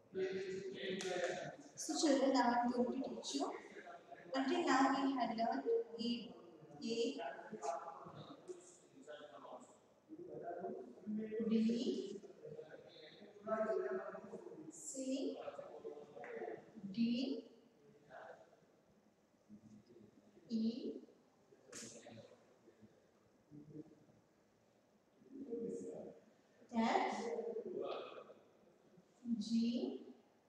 So children, now I am going to teach you. Until now we had learned A, B, C, D, E, F, G,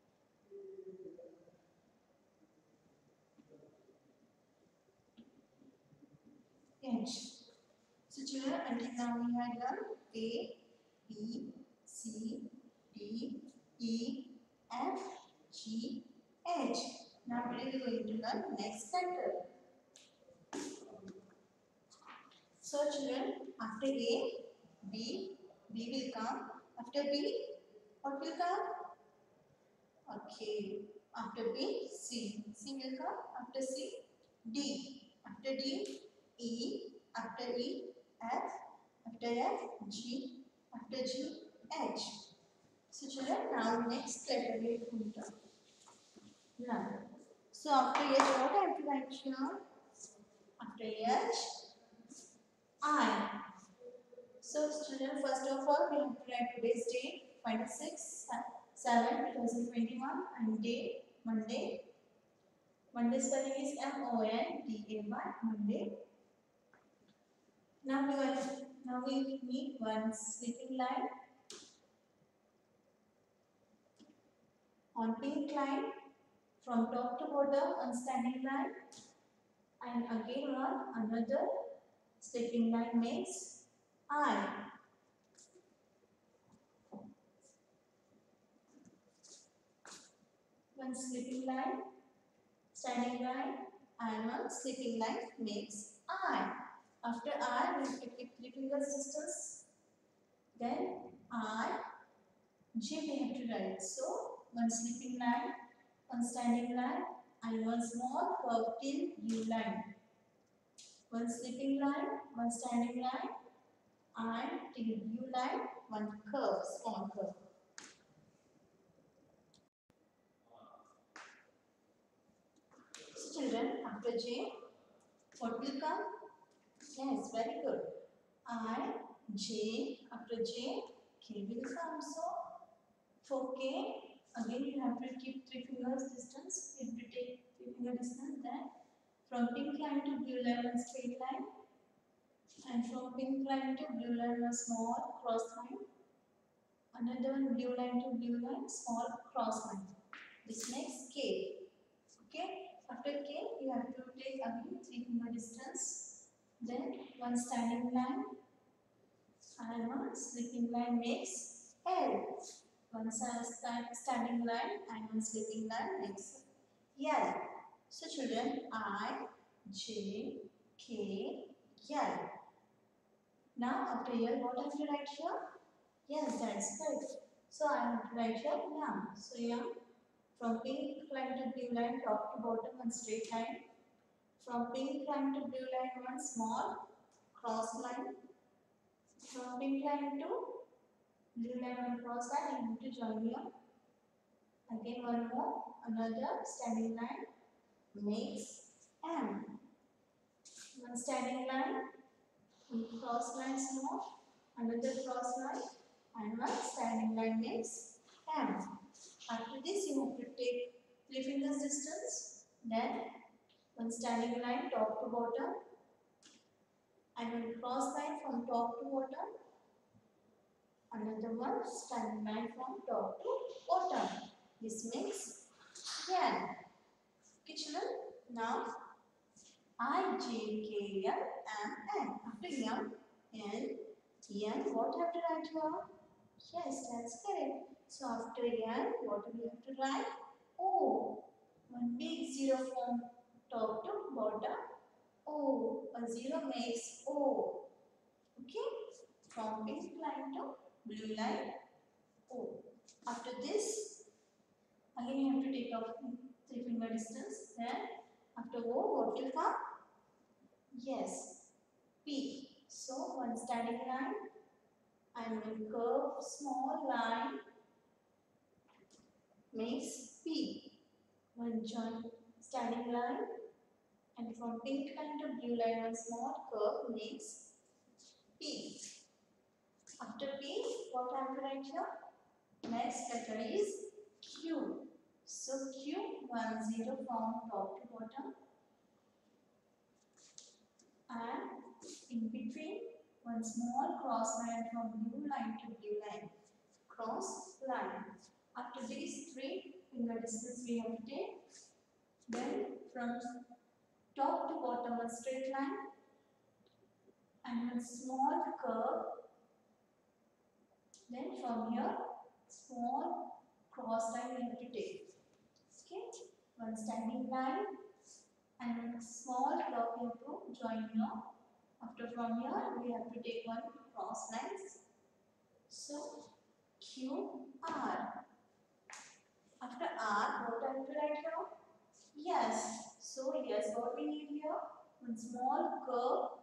H. So children, until now we had learned A, B, C, D, E, F, G, H. Now today we are going to learn next letter. So children, after A, B will come. After B, what will come? Okay. After B, C will come. After C, D. After D, E. After E, F. After F, G. After G, H. So children, now next letter we are going to learn. So after H, what I have to write here? After H, I. So student, first of all, we have to write today's date, 26/7/2021 and date, Monday. Monday spelling is Monday, Monday. Now we need one sleeping line on pink line from top to bottom on standing line, and again on another sleeping line makes I. One sleeping line, standing line, and one sleeping line makes I. After I, we have to keep 3 fingers distance. Then I, J we have to write. So, one sleeping line, one standing line, and one small curved till U line. One sleeping line, one standing line, and till U line, one curve, small curve. So, children, after J, what will come? Yes, very good. I, J, after J, K will come. So, for K, again you have to keep 3 fingers distance. You have to take 3 finger distance. Then, from pink line to blue line, one straight line. And from pink line to blue line, one small cross line. Another one, blue line to blue line, small cross line. This makes K. Okay. After K, you have to take again 3 finger distance. Then, one standing line. And one sleeping line makes L. One standing line and one sleeping line makes L. So children, I, J, K, L. Now after L, what I have to write here? Yes, that's correct. So I have to write here M. So M, from pink line to blue line, top to bottom, one straight line. From pink line to blue line, one small cross line. From pink line to blue line, one cross line, you need to join here. Again one more, another standing line makes M. One standing line, one cross line small, another cross line, and one standing line makes M. After this you have to take 3 fingers distance, then one standing line top to bottom, and one cross line from top to bottom, another one standing line from top to bottom. This makes N. Okay children, now I, J, K, L, M, N. After M, N, N, what have to write here? Yes, that's correct. So after N, what do we have to write? O. One big zero from top to bottom. O. A zero makes O. Okay? From pink line to blue line, O. After this, again you have to take off 3 finger distance. Then after O, what will come? Yes, P. So one standing line and one curved small line makes P. One joint standing line, and from pink line to blue line one small curve makes P. After P, what I have to write here? Next letter is Q. So Q, 1 0 from top to bottom, and in between one small cross line from blue line to blue line. Cross line. After these three finger distance we have to take. Then from top to bottom a straight line and one small curve. Then from here small cross line we have to take. Okay, one standing line and one small curve we have to join here. After from here we have to take one cross lines. So Q R. After R, what I have to write here? Yes. So yes, what we need here? One small curve,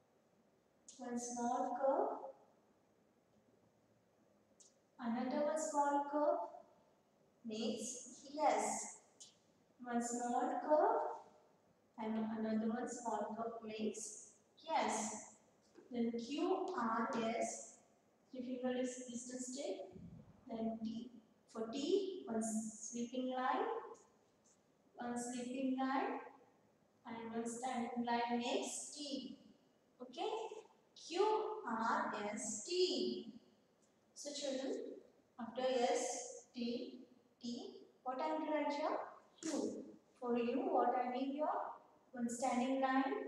another one small curve makes yes. One small curve and another one small curve makes yes. Then Q R S, three finger distance take. Then T. For T, one sleeping line, and one standing line makes T. Okay? Q R S T. So children, after S T T, what I am to write here? U. For U, what I need here? One standing line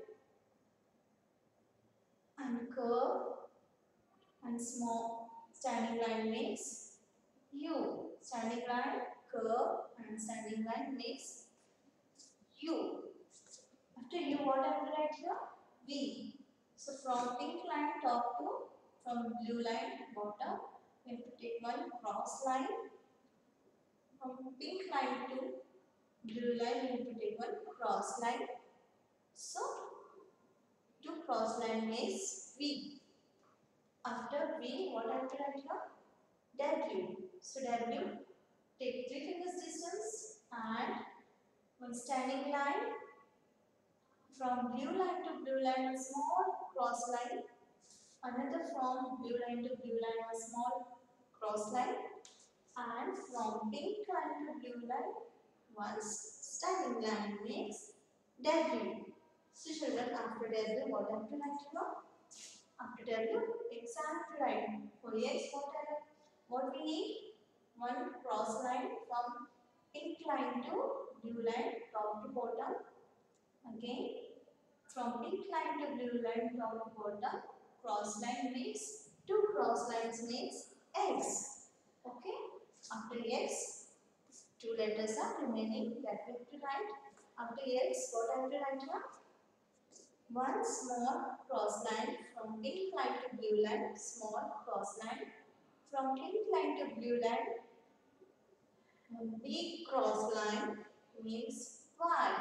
and curve and small standing line makes U. Standing line, curve and standing line makes U. After U, what I have to write here? V. So from pink line top to from blue line bottom, we have to take one cross line. From pink line to blue line, we have to take one cross line. So two cross line makes V. After V, what I have to write here? W. So W, take three fingers distance and one standing line. From blue line to blue line, a small cross line. Another from blue line to blue line, a small cross line. And from pink line to blue line, one standing line makes W. So children, after W, what I have to write here? After W, X I have to write. For X, what we need? One cross line from pink line to blue line, top to bottom. Again, from pink line to blue line, top to bottom, cross line makes, two cross lines makes X. Okay? After X, two letters are remaining that we have to write. After X, what I have to write here? One small cross line from pink line to blue line, small cross line. From pink line to blue line, one big cross line makes Y.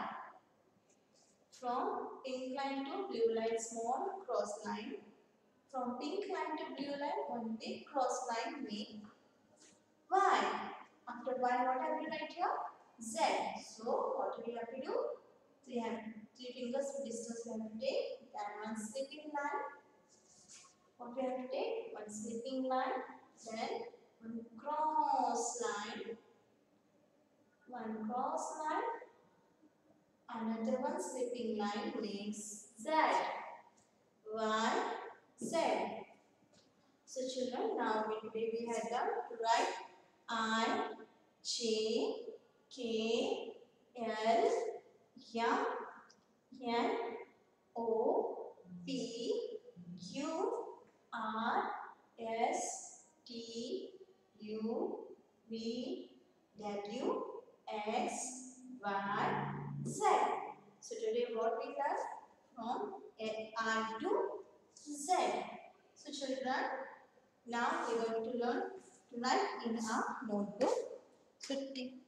From pink line to blue line, small cross line. From pink line to blue line, one big cross line makes Y. After Y, what have we write here? Z. So, what do we have to do? We have three fingers distance we have to take. Then one slipping line. What we have to take? One slipping line. Then one cross line. One cross line. Another one slipping line makes Z. Y, Z. So children, now we have done to write I, J, K, L, M, N, O, P, Q, R, S, T, U, V, W, X, Y, Z. So today what we have from I to Z. So children, now we are going to learn to write in our notebook. So